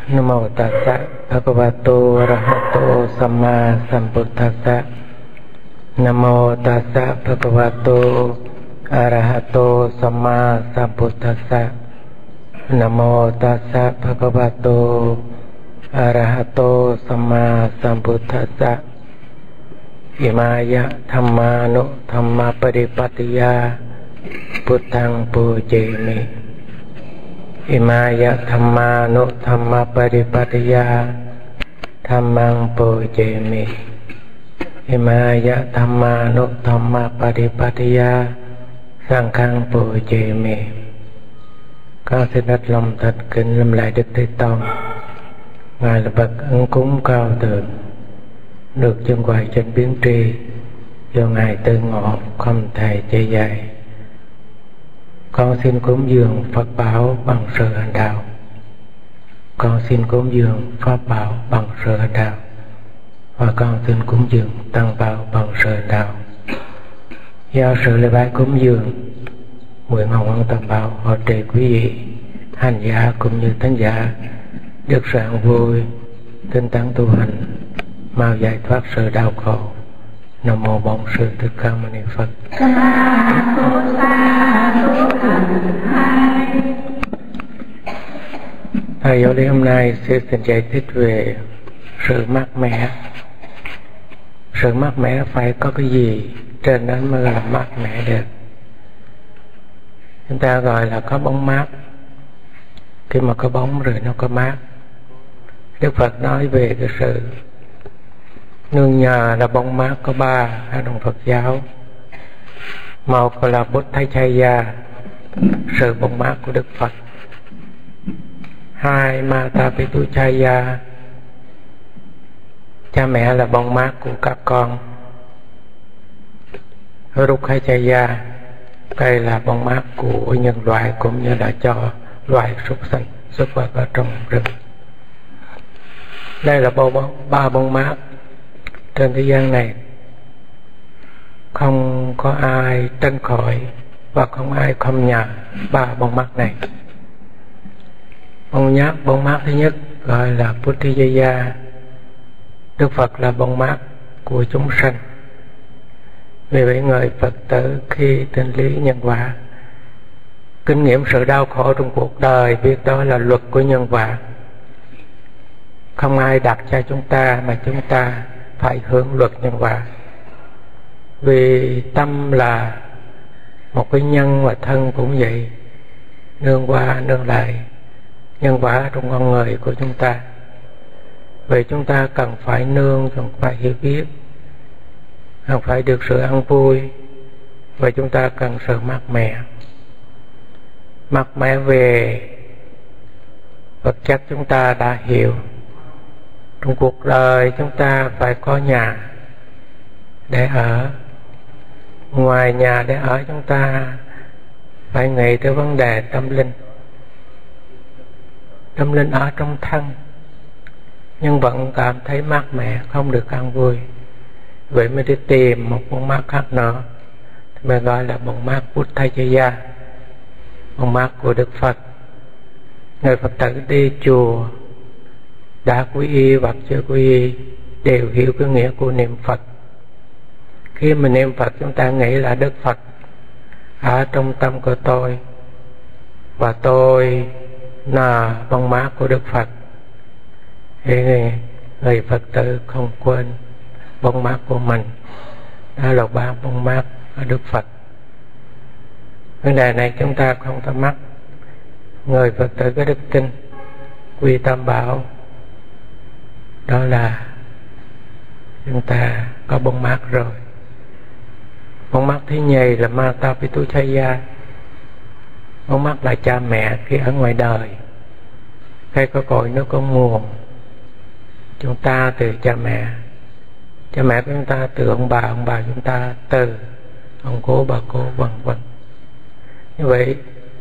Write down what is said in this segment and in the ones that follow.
Namo tassa bhagavato arahato samma sambuddhassa. Namo tassa bhagavato arahato samma sambuddhassa. Namo tassa bhagavato arahato samma sambuddhassa. Imaya dhammanu dhamma paripattiya Buddhang pujemi. Imaya dhammanu dhamma paripattiya Dhammang pujemi. Imaya dhammanu dhamma paripattiya Sanghang pujemi. Con xin hết lòng thật kính lâm lại Đức Thế Tôn. Ngài là bậc ân cúng cao thượng, được chân hoài trên biến tri, do Ngài tư ngộ không thể chế dạy. Con xin cúng dường Phật bảo bằng sự hành đạo. Con xin cúng dường Pháp bảo bằng sự hành đạo. Và con xin cúng dường Tăng bảo bằng sự hành đạo. Do sự lễ bái cúng dường, nguyện hồng ân Tam bảo hộ trì quý vị hành giả cũng như thánh giả được sự an vui, tinh tấn tu hành, mau giải thoát sự đau khổ. Nam mô Bổn Sư Thích Ca Mâu Ni Phật. Thầy giáo lý hôm nay sẽ xin giải thích về sự mát mẻ. Sự mát mẻ phải có cái gì trên đó mới là mát mẻ được. Chúng ta gọi là có bóng mát. Khi mà có bóng rồi nó có mát. Đức Phật nói về cái sự nương nhờ là bóng mát có ba ở trong Phật giáo. Một là Buddhacharya, sự bóng mát của Đức Phật. Hai, Mata Pitucharya, cha mẹ là bóng mát của các con. Rukhacharya, đây là bóng mát của nhân loại cũng như là cho loài súc sinh xuất vật ở trong rừng. Đây là ba bóng mát trên thế gian này. Không có ai tránh khỏi và không ai không nhờ ba bóng mát này. Bóng mát thứ nhất gọi là Buddhacharya. Đức Phật là bóng mát của chúng sanh. Vì vậy người Phật tử khi tin lý nhân quả, kinh nghiệm sự đau khổ trong cuộc đời, biết đó là luật của nhân quả. Không ai đặt cho chúng ta mà chúng ta phải hưởng luật nhân quả. Vì tâm là một cái nhân và thân cũng vậy, nương qua nương lại nhân quả trong con người của chúng ta. Vậy chúng ta cần phải nương, cần phải hiểu biết, cần phải được sự an vui. Và chúng ta cần sự mát mẻ. Mát mẻ về vật chất chúng ta đã hiểu. Trong cuộc đời chúng ta phải có nhà để ở. Ngoài nhà để ở chúng ta phải nghĩ tới vấn đề tâm linh. Tâm linh ở trong thân nhưng vẫn cảm thấy mát mẻ, không được an vui. Vậy mới đi tìm một bóng mát khác nữa, mới gọi là bóng mát Buddhacharya, bóng mát của Đức Phật. Người Phật tử đi chùa đã quy y hoặc chưa quy y đều hiểu cái nghĩa của niệm Phật. Khi mình niệm Phật chúng ta nghĩ là Đức Phật ở trong tâm của tôi, và tôi là bóng mát của Đức Phật. Thì người Phật tử không quên bóng mát của mình, đó là ba bóng mát của Đức Phật. Vấn đề này chúng ta không thắc mắc. Người Phật tử có đức tin quy tam bảo, đó là chúng ta có bóng mát rồi. Bóng mát thứ nhì là Mata Pitucharya. Bóng mát là cha mẹ khi ở ngoài đời. Khi có cội nó có nguồn, chúng ta từ cha mẹ. Cha mẹ của chúng ta từ ông bà chúng ta từ ông cố bà cố vân vân. Như vậy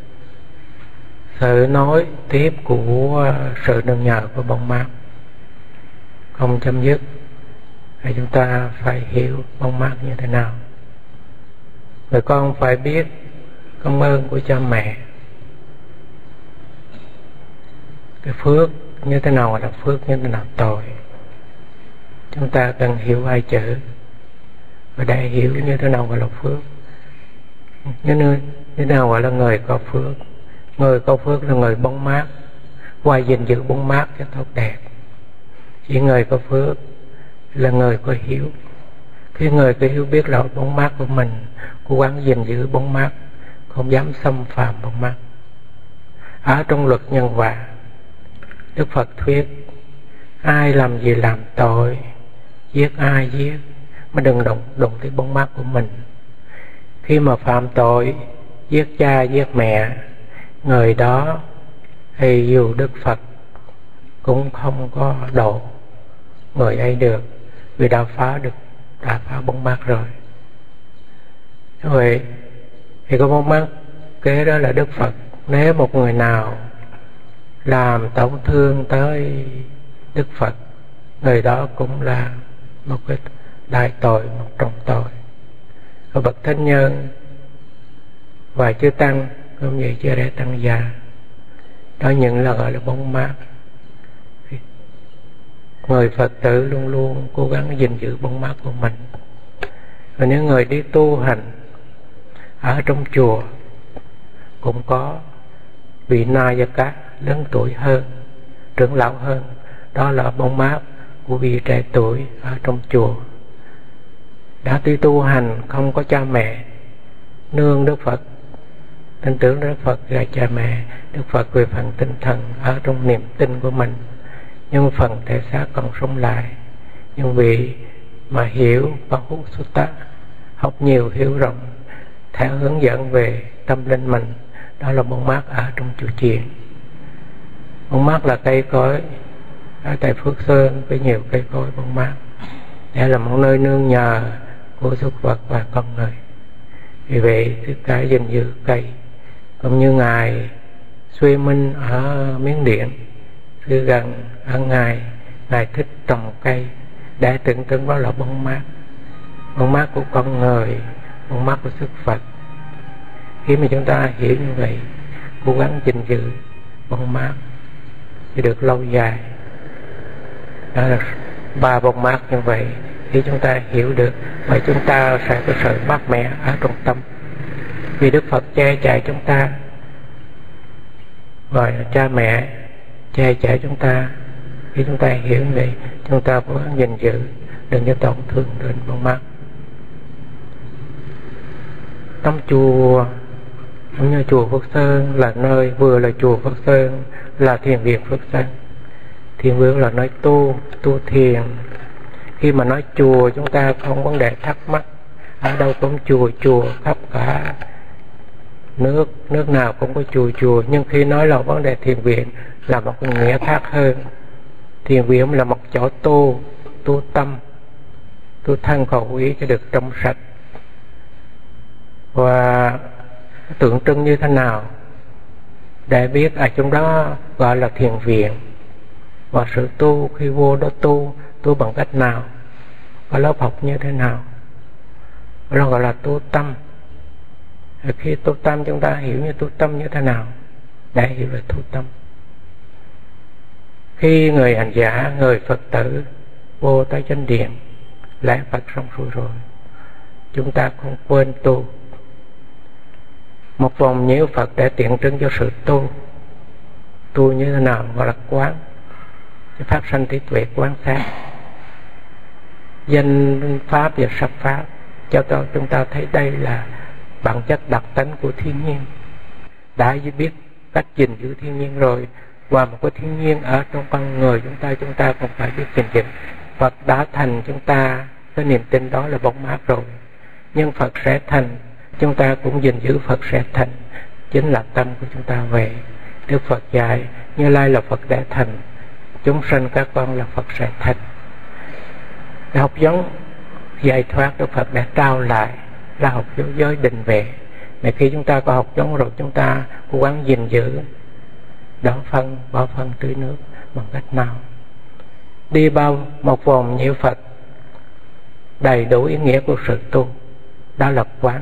sự nối tiếp của sự nương nhờ của bóng mát không chấm dứt. Thì chúng ta phải hiểu bóng mát như thế nào. Người con phải biết công ơn của cha mẹ. Cái phước như thế nào là phước, như thế nào tội. Chúng ta cần hiểu hai chữ và để hiểu như thế nào gọi là phước. Như thế nào gọi là người có phước. Người có phước là người bóng mát, qua gìn giữ bóng mát cho tốt đẹp. Chỉ người có phước là người có hiểu. Khi người có hiểu biết là bóng mát của mình, cố gắng gìn giữ bóng mát, không dám xâm phạm bóng mát. Ở trong luật nhân quả, Đức Phật thuyết ai làm gì làm tội, giết ai giết, mà đừng đụng tới bóng mát của mình. Khi mà phạm tội giết cha giết mẹ, người đó hay dù Đức Phật cũng không có độ người ấy được, vì đã phá bóng mát rồi. Vậy thì có bóng mát kế đó là Đức Phật. Nếu một người nào làm tổn thương tới Đức Phật, người đó cũng là một cái đại tội, một trọng tội. Và bậc thánh nhân và chư tăng cũng vậy, chưa để tăng già, đó những là gọi là bóng mát. Người Phật tử luôn luôn cố gắng gìn giữ bóng mát của mình. Và những người đi tu hành ở trong chùa cũng có vị na gia cá lớn tuổi hơn, trưởng lão hơn, đó là bóng mát của vị trẻ tuổi ở trong chùa. Đã đi tu hành không có cha mẹ, nương Đức Phật, tin tưởng Đức Phật là cha mẹ, Đức Phật về phần tinh thần ở trong niềm tin của mình, nhưng phần thể xác còn sống lại. Nhưng vì mà hiểu và hút sutta, học nhiều hiểu rộng, theo hướng dẫn về tâm linh mình, đó là bóng mát ở trong chùa chiền. Bóng mát là cây cối ở tại Phước Sơn với nhiều cây cối bóng mát, để là một nơi nương nhờ của súc vật và con người. Vì vậy tất cả gìn giữ cây, cũng như ngài Xuê Minh ở Miến Điện, cứ gần ở ngài thích trồng cây để tưởng tượng đó là bóng mát của con người, bóng mát của sức Phật. Khi mà chúng ta hiểu như vậy, cố gắng gìn giữ bóng mát thì được lâu dài. Đó là ba bóng mát như vậy. Khi chúng ta hiểu được, và chúng ta sẽ có sự mát mẻ ở trong tâm. Vì Đức Phật che chở chúng ta, gọi là cha mẹ che chở chúng ta. Khi chúng ta hiểu như vậy, chúng ta cố gắng gìn giữ, đừng có tổn thương đến bóng mát. Trong chùa, giống như chùa Phước Sơn là nơi, vừa là chùa Phước Sơn là thiền viện Phước Sơn. Thiền viện là nơi tu thiền. Khi mà nói chùa, chúng ta không vấn đề thắc mắc ở đâu cũng chùa khắp cả nước nào cũng có chùa. Nhưng khi nói là vấn đề thiền viện là một nghĩa khác hơn. Thiền viện là một chỗ tu tâm, tu thân khẩu ý cho được trong sạch. Và tượng trưng như thế nào để biết ở trong đó gọi là thiền viện. Và sự tu, khi vô đó tu bằng cách nào, có lớp học như thế nào, đó gọi là tu tâm. Khi tu tâm, chúng ta hiểu như tu tâm như thế nào để hiểu về tu tâm. Khi người hành giả, người Phật tử vô tới chánh điện lễ Phật xong xuôi rồi, chúng ta không quên tu một vòng nhiễu Phật để tiện trưng cho sự tu như thế nào, gọi là quán, phát sanh trí tuệ quán sát danh pháp và sắc pháp, cho chúng ta thấy đây là bản chất đặc tánh của thiên nhiên. Đã biết cách gìn giữ thiên nhiên rồi, và một cái thiên nhiên ở trong con người chúng ta cũng phải biết gìn giữ. Phật đã thành chúng ta, cái niềm tin đó là bóng mát rồi, nhưng Phật sẽ thành, chúng ta cũng gìn giữ Phật sẽ thành, chính là tâm của chúng ta về. Đức Phật dạy Như Lai là Phật đã thành, chúng sanh các con là Phật sẽ thành. Cái học giống giải thoát Đức Phật đã trao lại là học giới định vệ. Mà khi chúng ta có học giống rồi, chúng ta cố gắng gìn giữ, bỏ phân tưới nước bằng cách nào. Đi bao một vòng nhiễu Phật, đầy đủ ý nghĩa của sự tu, đó là quán.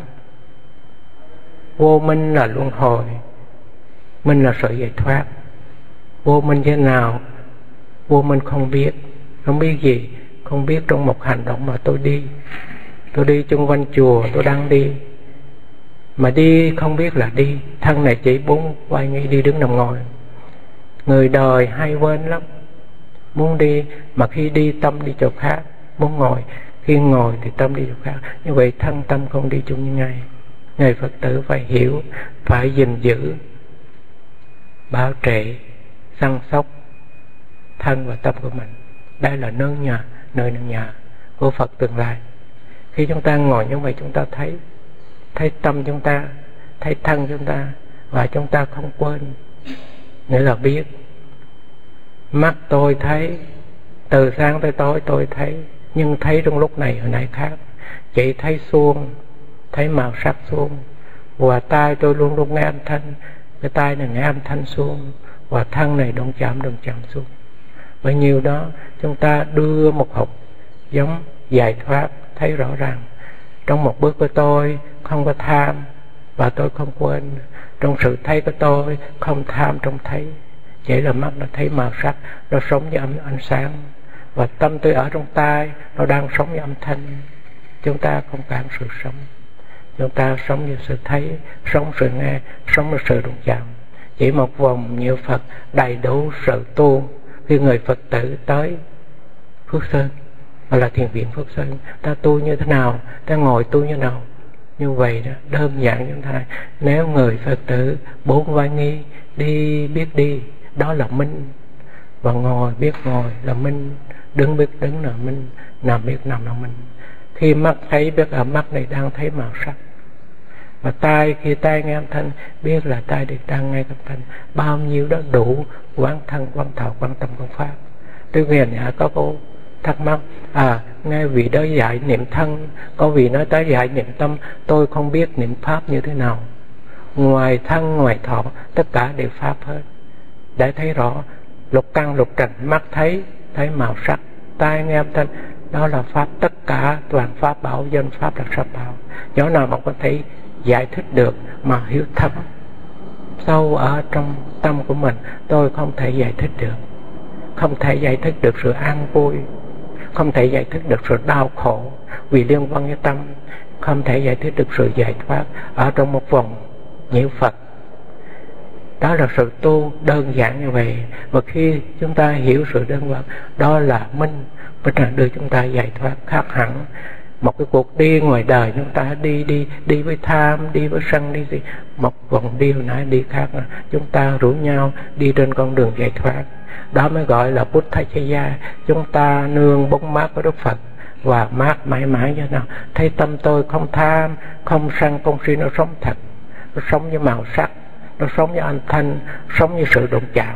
Vô minh là luân hồi, minh là sự giải thoát. Vô minh thế nào? Vô minh không biết gì, không biết trong một hành động mà tôi đi chung quanh chùa, tôi đang đi mà đi không biết là đi. Thân này chỉ muốn quay nghĩ đi đứng nằm ngồi. Người đời hay quên lắm, muốn đi mà khi đi tâm đi chỗ khác, muốn ngồi khi ngồi thì tâm đi chỗ khác. Như vậy thân tâm không đi chung như ngay. Người Phật tử phải hiểu, phải gìn giữ, bảo trì, săn sóc thân và tâm của mình. Đây là nơi nương nhờ của Phật tương lai. Khi chúng ta ngồi như vậy, chúng ta thấy tâm chúng ta, thấy thân chúng ta, và chúng ta không quên, nghĩa là biết. Mắt tôi thấy, từ sáng tới tối tôi thấy, nhưng thấy trong lúc này hồi nãy khác. Chỉ thấy xuông, thấy màu sắc xuông. Và tai tôi luôn luôn nghe âm thanh, cái tai này nghe âm thanh xuông. Và thân này đụng chạm xuông. Bấy nhiêu đó chúng ta đưa một học giống giải thoát, thấy rõ ràng. Trong một bước của tôi không có tham và tôi không quên. Trong sự thấy của tôi không tham trong thấy. Chỉ là mắt nó thấy màu sắc, nó sống với ánh sáng. Và tâm tôi ở trong tai, nó đang sống với âm thanh. Chúng ta không cản sự sống. Chúng ta sống như sự thấy, sống sự nghe, sống như sự đụng chạm. Chỉ một vòng niệm Phật đầy đủ sự tu. Khi người Phật tử tới Phước Sơn, hoặc là thiền viện Phước Sơn, ta tu như thế nào, ta ngồi tu như thế nào. Như vậy đó, đơn giản như thế này. Nếu người Phật tử bốn vai nghi, đi biết đi, đó là minh. Và ngồi biết ngồi là minh, đứng biết đứng là minh, nằm biết nằm là minh. Khi mắt thấy biết ở mắt này đang thấy màu sắc. Và tai, khi tai nghe âm thanh, biết là tai đang nghe âm thanh. Bao nhiêu đó đủ quán thân, quán thọ, quán tâm, quán pháp. Tôi nghe nhà có cô thắc mắc, nghe vị đó dạy niệm thân, có vị nói tới dạy niệm tâm, tôi không biết niệm pháp như thế nào. Ngoài thân, ngoài thọ, tất cả đều pháp hết. Để thấy rõ, lục căn lục trần, mắt thấy màu sắc, tai nghe âm thanh, đó là pháp. Tất cả toàn pháp bảo, danh pháp là pháp bảo. Chỗ nào mà có thể giải thích được mà hiểu thâm sâu ở trong tâm của mình, tôi không thể giải thích được. Không thể giải thích được sự an vui, không thể giải thích được sự đau khổ vì liên quan với tâm, không thể giải thích được sự giải thoát ở trong một vòng nhiễu Phật. Đó là sự tu đơn giản như vậy. Và khi chúng ta hiểu sự đơn giản, đó là minh, đưa chúng ta giải thoát khác hẳn. Một cái cuộc đi ngoài đời chúng ta đi với tham, đi với sân, đi gì, một vòng đi hồi nãy đi khác. Chúng ta rủ nhau đi trên con đường giải thoát. Đó mới gọi là Buddhacaya. Chúng ta nương bóng mát của Đức Phật và mát mãi mãi như nào. Thấy tâm tôi không tham, không sân, không si, nó sống thật, nó sống với màu sắc, nó sống với âm thanh, sống như sự đụng chạm.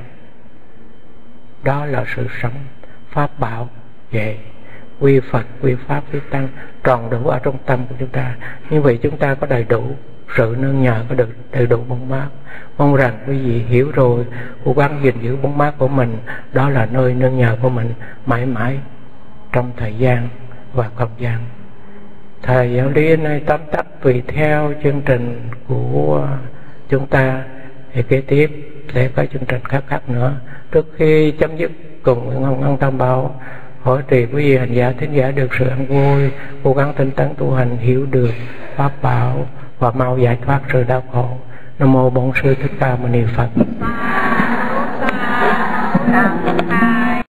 Đó là sự sống pháp bảo về quy Phật, quy Pháp, quy Tăng tròn đủ ở trong tâm của chúng ta. Như vậy chúng ta có đầy đủ sự nương nhờ, có được đầy đủ bóng mát. Mong rằng quý vị hiểu rồi, cố gắng gìn giữ bóng mát của mình. Đó là nơi nương nhờ của mình mãi mãi trong thời gian và không gian. Thời giáo lý này tóm tắt tùy theo chương trình của chúng ta thì kế tiếp sẽ có chương trình khác nữa. Trước khi chấm dứt cùng Nguyễn Hồng Ân Tam Bảo hỏi trì quý vị hành giả thính giả được sự an vui, cố gắng tinh tấn tu hành, hiểu được pháp bảo và mau giải thoát sự đau khổ. Nam mô Bổn Sư Thích Ca Mâu Ni Phật.